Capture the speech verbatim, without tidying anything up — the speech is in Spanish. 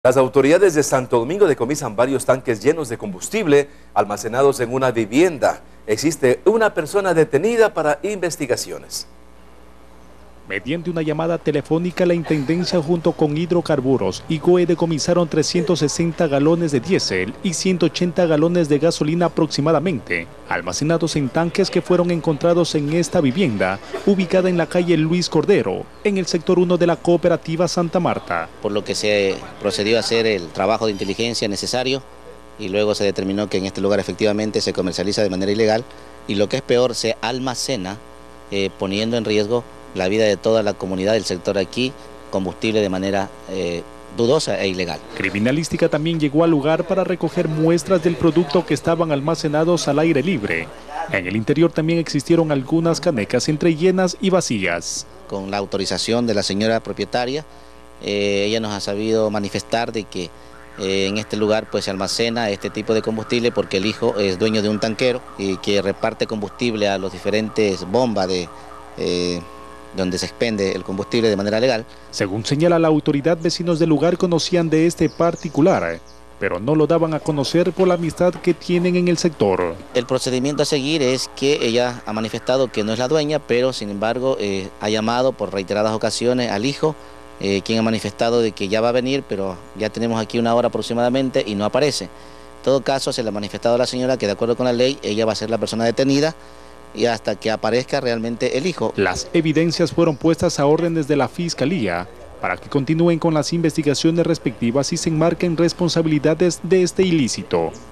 Las autoridades de Santo Domingo decomisan varios tanques llenos de combustible almacenados en una vivienda. Existe una persona detenida para investigaciones. Mediante una llamada telefónica, la Intendencia junto con Hidrocarburos y C O E decomisaron trescientos sesenta galones de diésel y ciento ochenta galones de gasolina aproximadamente, almacenados en tanques que fueron encontrados en esta vivienda, ubicada en la calle Luis Cordero, en el sector uno de la cooperativa Santa Marta. Por lo que se procedió a hacer el trabajo de inteligencia necesario y luego se determinó que en este lugar efectivamente se comercializa de manera ilegal y lo que es peor, se almacena eh, poniendo en riesgo la vida de toda la comunidad del sector aquí, combustible de manera eh, dudosa e ilegal. Criminalística también llegó al lugar para recoger muestras del producto que estaban almacenados al aire libre. En el interior también existieron algunas canecas entre llenas y vacías. Con la autorización de la señora propietaria, eh, ella nos ha sabido manifestar de que eh, en este lugar pues se almacena este tipo de combustible porque el hijo es dueño de un tanquero y que reparte combustible a los diferentes bombas de... Eh, donde se expende el combustible de manera legal. Según señala la autoridad, vecinos del lugar conocían de este particular, pero no lo daban a conocer por la amistad que tienen en el sector. El procedimiento a seguir es que ella ha manifestado que no es la dueña, pero sin embargo eh, ha llamado por reiteradas ocasiones al hijo, eh, quien ha manifestado de que ya va a venir, pero ya tenemos aquí una hora aproximadamente y no aparece. En todo caso, se le ha manifestado a la señora que de acuerdo con la ley, ella va a ser la persona detenida y hasta que aparezca realmente el hijo. Las evidencias fueron puestas a órdenes de la Fiscalía para que continúen con las investigaciones respectivas y se enmarquen responsabilidades de este ilícito.